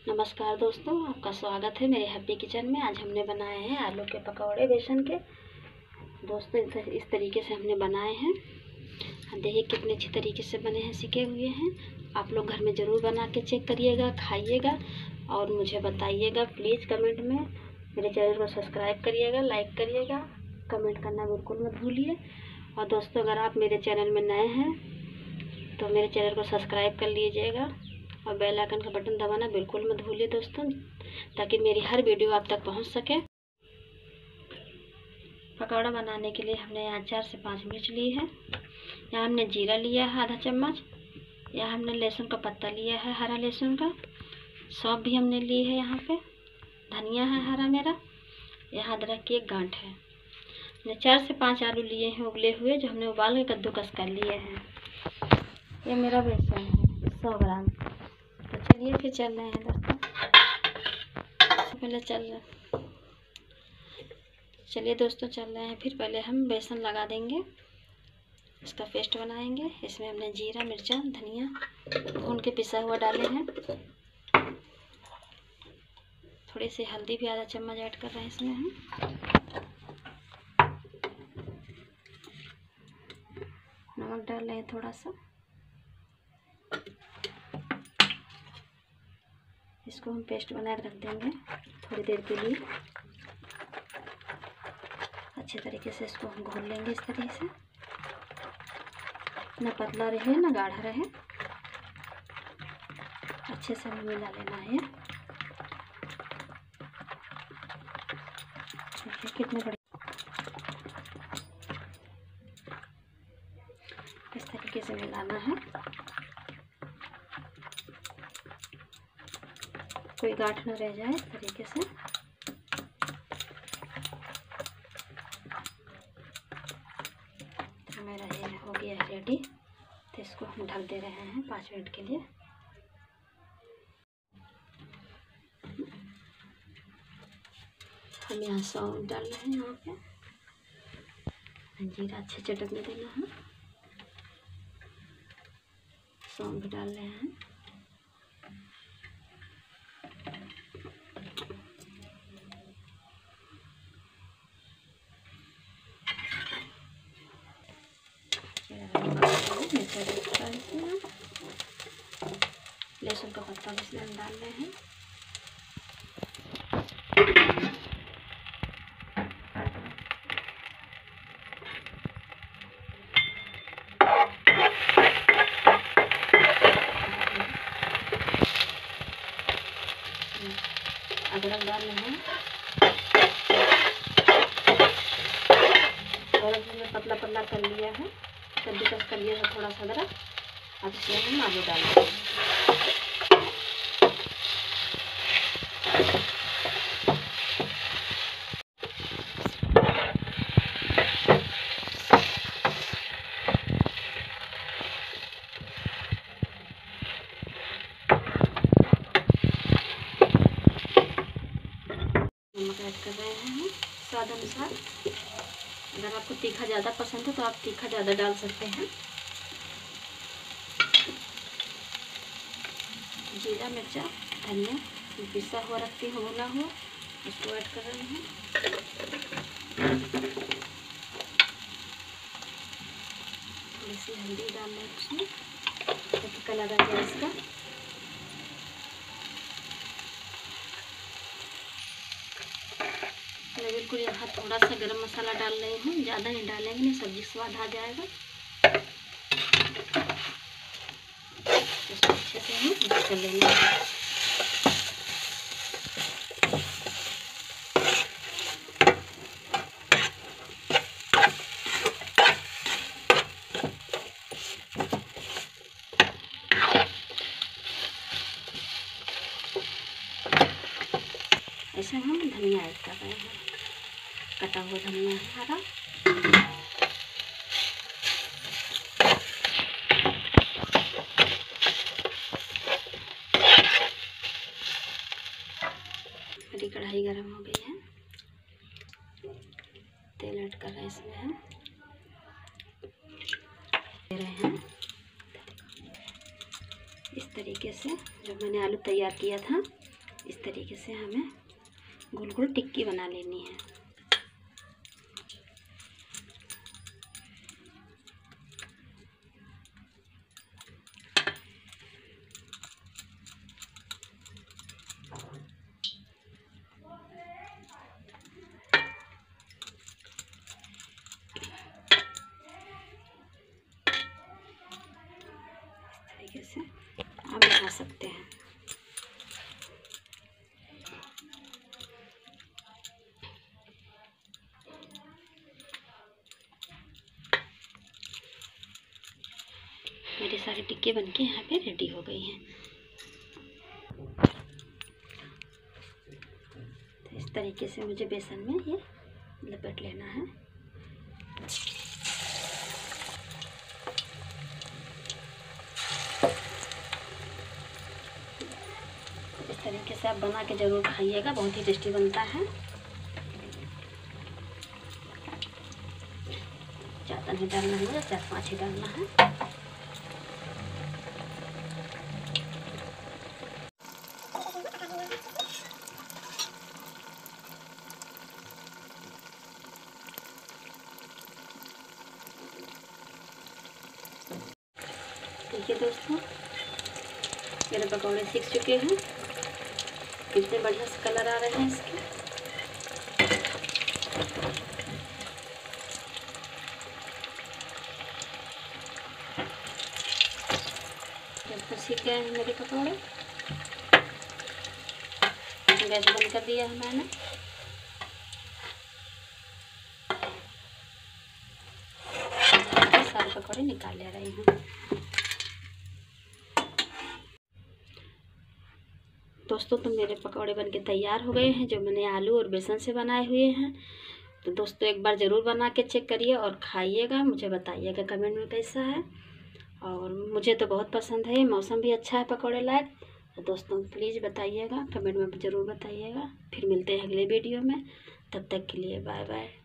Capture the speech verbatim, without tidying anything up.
नमस्कार दोस्तों, आपका स्वागत है मेरे हैप्पी किचन में। आज हमने बनाए हैं आलू के पकौड़े बेसन के। दोस्तों इस तरीके से हमने बनाए हैं। देखिए कितने अच्छी तरीके से बने हैं, सिके हुए हैं। आप लोग घर में ज़रूर बना के चेक करिएगा, खाइएगा और मुझे बताइएगा प्लीज़ कमेंट में। मेरे चैनल को सब्सक्राइब करिएगा, लाइक करिएगा, कमेंट करना बिल्कुल मत भूलिए। और दोस्तों अगर आप मेरे चैनल में नए हैं तो मेरे चैनल को सब्सक्राइब कर लीजिएगा और बेल आइकन का बटन दबाना बिल्कुल मत भूलिए दोस्तों, ताकि मेरी हर वीडियो आप तक पहुंच सके। पकौड़ा बनाने के लिए हमने यहाँ चार से पाँच मिर्च ली है। यहाँ हमने जीरा लिया है आधा चम्मच। यहाँ हमने लहसुन का पत्ता लिया है, हरा लहसुन का। सौंफ भी हमने ली है। यहाँ पे धनिया है हरा मेरा। यहाँ अदरक की एक गांठ है। हमने चार से पाँच आलू लिए हैं उबले हुए, जो हमने उबाल के कद्दूकस कर लिए हैं। ये मेरा बेसन है सौ ग्राम। तो चलिए फिर चल रहे हैं दोस्तों। पहले चल रहे चलिए दोस्तों चल रहे हैं। फिर पहले हम बेसन लगा देंगे, इसका पेस्ट बनाएंगे। इसमें हमने जीरा, मिर्चा, धनिया भून के पिसा हुआ डाले हैं। थोड़ी सी हल्दी भी आधा चम्मच ऐड कर रहे हैं इसमें हम। नमक डाल रहे हैं थोड़ा सा। इसको हम पेस्ट बना के रख देंगे थोड़ी देर के लिए। अच्छे तरीके से इसको हम घोल लेंगे इस तरीके से, ना पतला रहे ना गाढ़ा रहे। अच्छे से हमें मिला लेना है। देखिए कितने बड़े इस तरीके से मिलाना है, कोई गांठ न रह जाए इस तरीके से। तो मेरा ये हो गया है रेडी। तो इसको हम ढक दे रहे हैं पाँच मिनट के लिए। हम यहाँ सौंफ डाल रहे हैं। यहाँ पे जीरा अच्छे चटकने देना है। सौंफ डाल रहे हैं। लहसुन का पत्ता भी इसमें हम डाल रहे हैं। अदरक डाल रहे हैं। अदरक हमने पतला पतला कर लिया है, कद्दूकस कर लिया है थोड़ा सा अदरक। अब इसमें हम आलू डाल देंगे। नमक ऐड कर रहे हैं हम स्वाद अनुसार। अगर आपको तीखा ज़्यादा पसंद है तो आप तीखा ज़्यादा डाल सकते हैं। जीरा, मिर्चा, धनिया पिसा हुआ रखती हूँ भुना हुआ, उसको ऐड कर रहे हैं। थोड़ी सी हल्दी डाल रहे हैं उसमें ताकि कलर आ जाए इसका। मैं बिल्कुल यहाँ थोड़ा सा गरम मसाला डाल रही हूँ, ज़्यादा नहीं डालेंगे, नहीं सब्जी स्वाद आ जाएगा। इसको अच्छे से हम मिक्स कर लेंगे। ऐसे हम धनिया ऐड कर रहे हैं, कटा हुआ धनिया हरा। हरी कढ़ाई गरम हो गई है। तेल ऐड कर रहे हैं इसमें हम दे रहे हैं इस तरीके से। जो मैंने आलू तैयार किया था इस तरीके से हमें गोल गोल टिक्की बना लेनी है। से आप बना सकते हैं। मेरी सारी टिक्की बनके यहाँ पे रेडी हो गई हैं। तो इस तरीके से मुझे बेसन में ये लपेट लेना है। इस तरीके से आप बना के ज़रूर खाइएगा, बहुत ही टेस्टी बनता है। ज़्यादा नहीं डालना है, चार पाँच ही डालना है। देखिए दोस्तों, मेरे पकौड़े सीख चुके हैं। कितने बढ़िया से कलर आ रहे हैं इसके। जब सीख गए हैं मेरे पकौड़े, गैस बंद कर दिया है मैंने। सारे पकौड़े निकाल ले रही हूँ। दोस्तों तो मेरे पकौड़े बनके तैयार हो गए हैं, जो मैंने आलू और बेसन से बनाए हुए हैं। तो दोस्तों एक बार ज़रूर बना के चेक करिए और खाइएगा, मुझे बताइएगा कमेंट में कैसा है। और मुझे तो बहुत पसंद है, मौसम भी अच्छा है पकौड़े लायक। तो दोस्तों प्लीज़ बताइएगा, कमेंट में ज़रूर बताइएगा। फिर मिलते हैं अगले वीडियो में, तब तक के लिए बाय बाय।